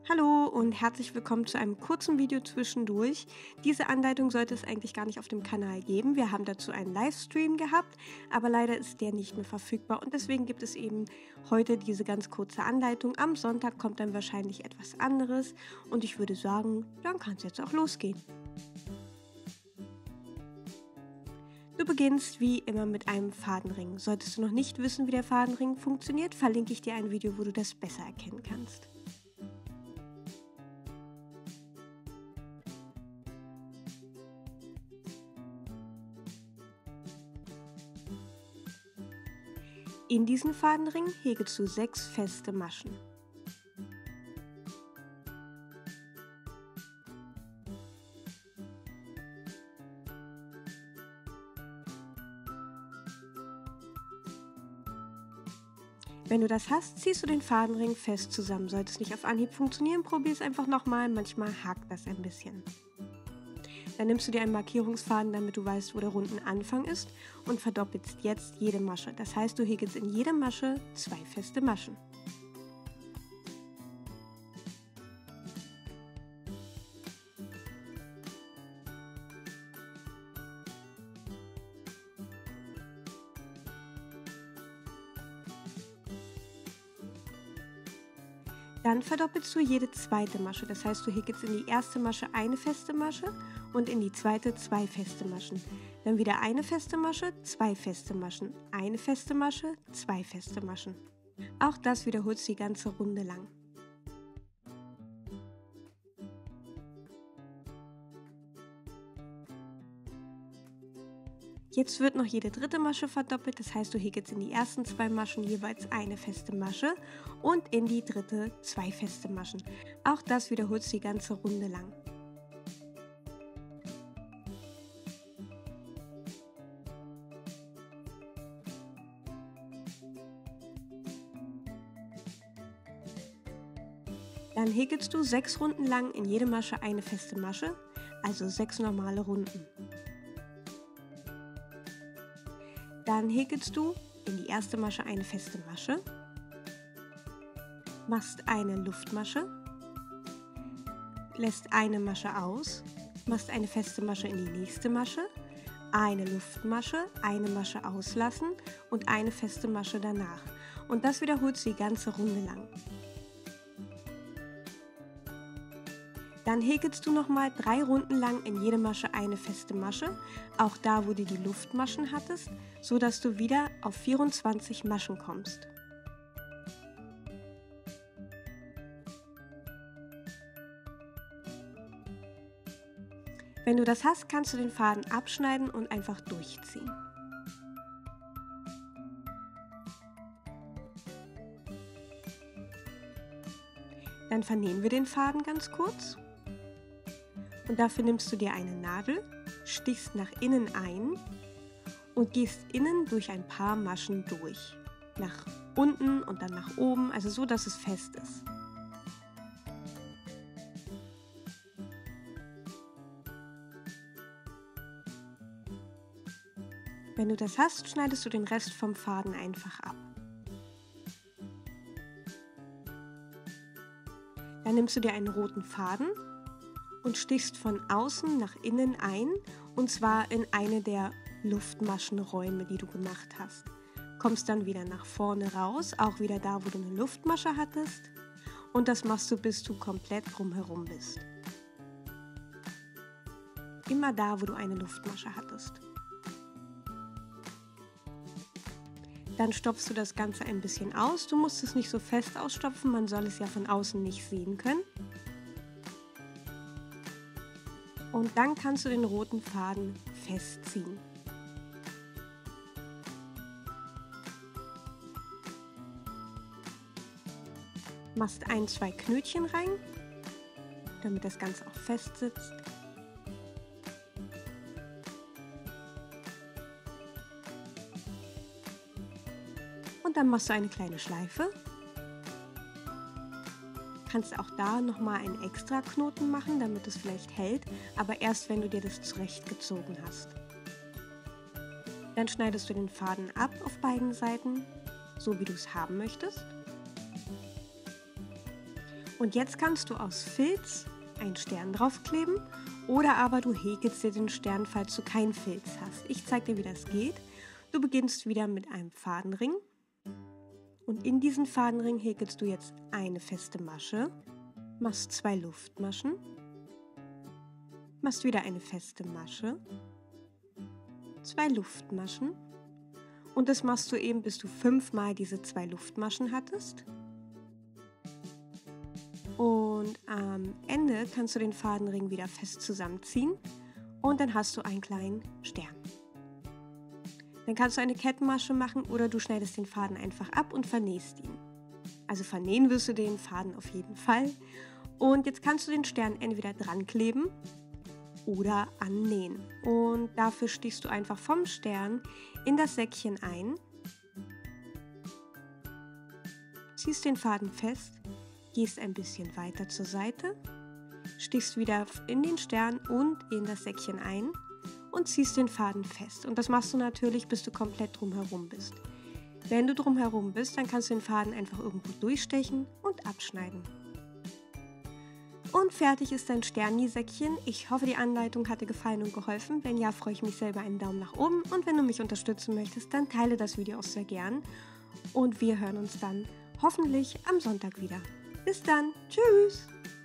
Hallo und herzlich willkommen zu einem kurzen Video zwischendurch. Diese Anleitung sollte es eigentlich gar nicht auf dem Kanal geben. Wir haben dazu einen Livestream gehabt, aber leider ist der nicht mehr verfügbar und deswegen gibt es eben heute diese ganz kurze Anleitung. Am Sonntag kommt dann wahrscheinlich etwas anderes und ich würde sagen, dann kann es jetzt auch losgehen. Du beginnst wie immer mit einem Fadenring. Solltest du noch nicht wissen, wie der Fadenring funktioniert, verlinke ich dir ein Video, wo du das besser erkennen kannst. In diesen Fadenring häkelst du 6 feste Maschen. Wenn du das hast, ziehst du den Fadenring fest zusammen. Sollte es nicht auf Anhieb funktionieren, probier es einfach nochmal. Manchmal hakt das ein bisschen. Dann nimmst du dir einen Markierungsfaden, damit du weißt, wo der Rundenanfang ist und verdoppelst jetzt jede Masche. Das heißt, du häkelst in jede Masche 2 feste Maschen. Dann verdoppelst du jede zweite Masche, das heißt, du häkelst in die erste Masche eine feste Masche und in die zweite 2 feste Maschen. Dann wieder eine feste Masche, 2 feste Maschen, eine feste Masche, 2 feste Maschen. Auch das wiederholst du die ganze Runde lang. Jetzt wird noch jede dritte Masche verdoppelt, das heißt, du häkelst in die ersten 2 Maschen jeweils eine feste Masche und in die dritte 2 feste Maschen. Auch das wiederholst du die ganze Runde lang. Dann häkelst du 6 Runden lang in jede Masche eine feste Masche, also 6 normale Runden. Dann häkelst du in die erste Masche eine feste Masche, machst eine Luftmasche, lässt eine Masche aus, machst eine feste Masche in die nächste Masche, eine Luftmasche, eine Masche auslassen und eine feste Masche danach. Und das wiederholst du die ganze Runde lang. Dann häkelst du nochmal 3 Runden lang in jede Masche eine feste Masche, auch da, wo du die Luftmaschen hattest, so dass du wieder auf 24 Maschen kommst. Wenn du das hast, kannst du den Faden abschneiden und einfach durchziehen. Dann vernähen wir den Faden ganz kurz. Und dafür nimmst du dir eine Nadel, stichst nach innen ein und gehst innen durch ein paar Maschen durch. Nach unten und dann nach oben, also so, dass es fest ist. Wenn du das hast, schneidest du den Rest vom Faden einfach ab. Dann nimmst du dir einen roten Faden und stichst von außen nach innen ein, und zwar in eine der Luftmaschenräume, die du gemacht hast. Kommst dann wieder nach vorne raus, auch wieder da, wo du eine Luftmasche hattest, und das machst du, bis du komplett drumherum bist. Immer da, wo du eine Luftmasche hattest. Dann stopfst du das Ganze ein bisschen aus. Du musst es nicht so fest ausstopfen, man soll es ja von außen nicht sehen können. Und dann kannst du den roten Faden festziehen. Machst 1-2 Knötchen rein, damit das Ganze auch fest sitzt. Und dann machst du eine kleine Schleife. Kannst auch da nochmal einen extra Knoten machen, damit es vielleicht hält, aber erst wenn du dir das zurechtgezogen hast. Dann schneidest du den Faden ab auf beiden Seiten, so wie du es haben möchtest. Und jetzt kannst du aus Filz einen Stern draufkleben oder aber du häkelst dir den Stern, falls du keinen Filz hast. Ich zeige dir, wie das geht. Du beginnst wieder mit einem Fadenring und in diesen Fadenring häkelst du jetzt eine feste Masche, machst 2 Luftmaschen, machst wieder eine feste Masche, 2 Luftmaschen und das machst du eben, bis du 5 Mal diese 2 Luftmaschen hattest. Und am Ende kannst du den Fadenring wieder fest zusammenziehen und dann hast du einen kleinen Stern. Dann kannst du eine Kettenmasche machen oder du schneidest den Faden einfach ab und vernähst ihn. Also vernähen wirst du den Faden auf jeden Fall. Und jetzt kannst du den Stern entweder dran kleben oder annähen. Und dafür stichst du einfach vom Stern in das Säckchen ein, ziehst den Faden fest, gehst ein bisschen weiter zur Seite, stichst wieder in den Stern und in das Säckchen ein und ziehst den Faden fest. Und das machst du natürlich, bis du komplett drumherum bist. Wenn du drumherum bist, dann kannst du den Faden einfach irgendwo durchstechen und abschneiden. Und fertig ist dein Sterni-Säckchen. Ich hoffe, die Anleitung hat dir gefallen und geholfen. Wenn ja, freue ich mich sehr über einen Daumen nach oben. Und wenn du mich unterstützen möchtest, dann teile das Video auch sehr gern. Und wir hören uns dann hoffentlich am Sonntag wieder. Bis dann. Tschüss.